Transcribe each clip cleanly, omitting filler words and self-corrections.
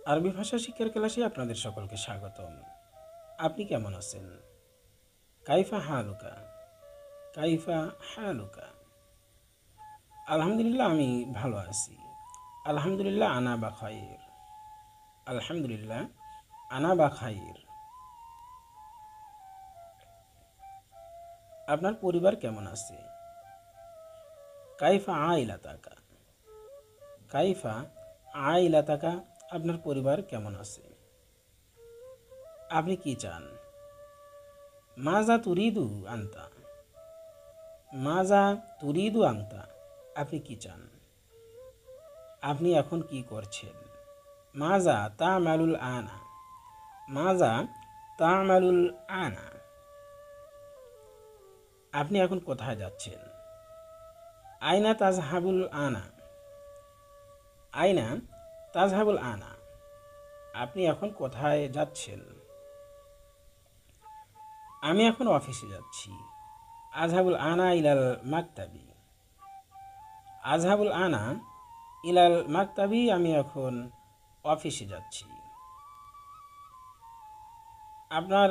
আরবি ভাষা শিক্ষার ক্লাসে আপনাদের সকলকে স্বাগতম। আপনি কেমন আছেন? কাইফা হালুকা, কাইফা হালুকা। আলহামদুলিল্লাহ, আমি ভালো আছি। আলহামদুলিল্লাহ আনা বা খাইর। আলহামদুলিল্লাহ আনা বা খাইর। আপনার পরিবার কেমন আছে? কাইফা আইলাতাকা, কাইফা আইলাতাকা। আপনার পরিবার কেমন আছে? আপনি কি চান? মাজা তুরিদু আন্তা, মাজা তুরিদু আংতা। আপনি কি চান? আপনি এখন কি করছেন? মাজা তা'মালুল আনা, মাজা তা'মালুল আনা। আপনি এখন কোথায় যাচ্ছেন? আইনা তাজহাবুল আনা, আইনা তাজহাবুল আনা। আপনি এখন কোথায় যাচ্ছেন? আমি এখন অফিসে যাচ্ছি। আজহাবুল আনা ইলাল মাকতাবি, আজহাবুল আনা ইলাল মাকতাবি। আমি এখন অফিসে যাচ্ছি। আপনার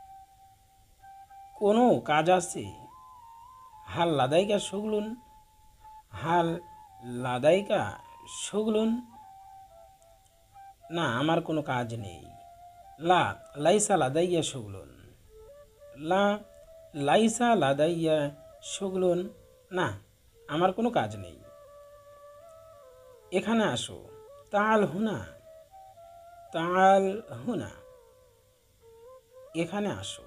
কোনো কাজ আছে? হাল লাদাইকা শুগলুন, হাল লাদাইকা শুগলুন। না, আমার কোনো কাজ নেই। লা লাইসা লাদাইয়া শুগলুন, লা লাইসা লাদাইয়া শুগলুন। না, আমার কোনো কাজ নেই। এখানে আসো। তাল হুনা, তাল হুনা। এখানে আসো।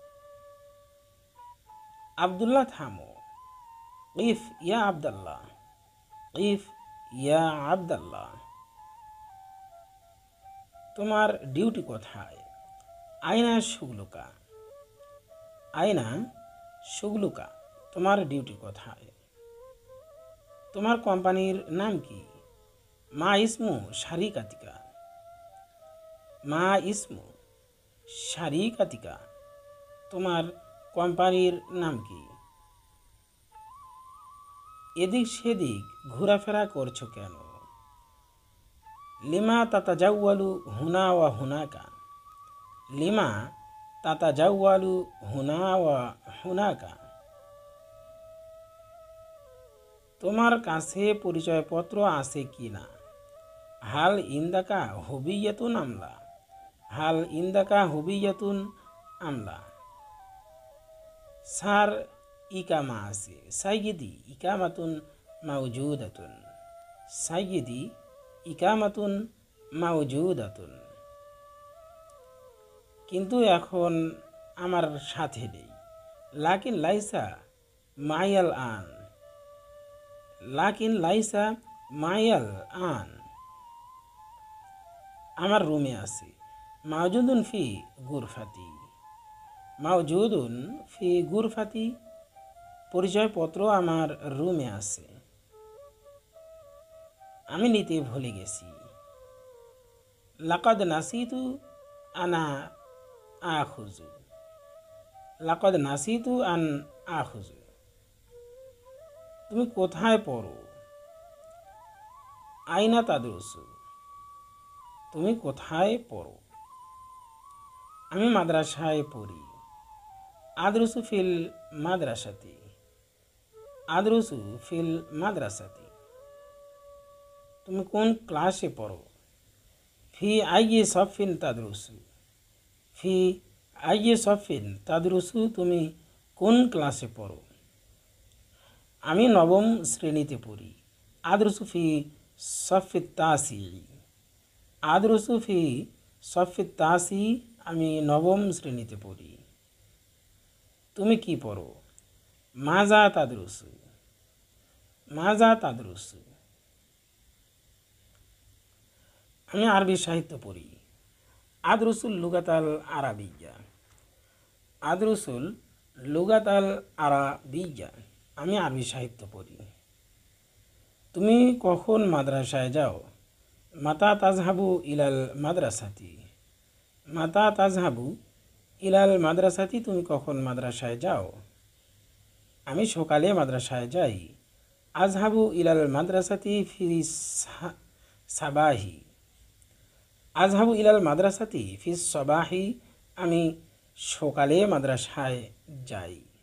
আব্দুল্লাহ থামো। ইফ ইয়া আবদাল্লাহ, ইফ ইয়া আবদাল্লাহ। তোমার ডিউটি কোথায়? আয়না শুগলুকা, আয়না শুগলুকা। তোমার ডিউটি কোথায়? তোমার কোম্পানির নাম কি? মা ইসমু শারিকাতিকা, মা ইসমু শারিকাতিকা। তোমার কোম্পানির নাম কি? এদিক সেদিক ঘোরাফেরা করছো কেন? লিমা তাতাজাওয়ালু হুনা ওয়া হুনাকা, লিমা তাতাজাওয়ালু হুনা ওয়া হুনাকা। তোমার কাছে পরিচয়পত্র আছে কি না? হাল ইন্দাকা হুবিয়াতুন আমলা, হাল ইন্দাকা হুবিয়াতুন আমলা। স্যার ইকামা আছে। সাইয়িদি ইকামাতুন মাউজুদাতুন, সাইয়িদি ইকামাতুন মাউজুদাতুন। কিন্তু এখন আমার সাথে নেই। লাকিন লাইসা মায়াল আন, লাকিন লাইসা মায়াল আন। আমার রুমে আছে। মাউজুদুন ফি গুরফাতি, মাউজুদুন ফি গুরফাতি। পরিচয়পত্র আমার রুমে আছে। আমি নিতে ভুলে গেছি। লাকাদ নাসিতু আনা আখুজু, লাকাদ নাসিতু আন আখুজু। তুমি কোথায় পড়ো? আইনা তাদরুসু, তুমি কোথায় পড়ো? আমি মাদ্রাসায় পড়ি। আদরুসু ফিল মাদ্রাসাতি, আদরুসু ফিল মাদ্রাসাতি। তুমি কোন ক্লাসে পড়ো? ফি আইয়ে সফিন তাদরুসু, ফি আইয়ে সফিন তাদরুসু। তুমি কোন ক্লাসে পড়ো? আমি নবম শ্রেণীতে পড়ি। আদরুসু ফি সফি তাসি, আদরুসু ফি সফি তাসি। আমি নবম শ্রেণীতে পড়ি। তুমি কি পড়ো? মাজা তাদরুসু, মাজা তাদরুসু। আমি আরবি সাহিত্য পড়ি। আদরুসুল লুগাতাল আরাবিয়া, আদরুসুল লুগাতাল আরাবিয়া। আমি আরবি সাহিত্য পড়ি। তুমি কখন মাদ্রাসায় যাও? মাতা তাজহাবু ইলাল মাদ্রাসাতি, মাতা তাজহাবু ইলাল মাদ্রাসাতি। তুমি কখন মাদ্রাসায় যাও? আমি সকালে মাদ্রাসায় যাই। আজহাবু ইলাল মাদ্রাসাতি ফি সাবাহি, আজহাবু ইলাল মাদ্রাসাতি ফিস সবাহি, আমি সকালে মাদ্রাসায় যাই।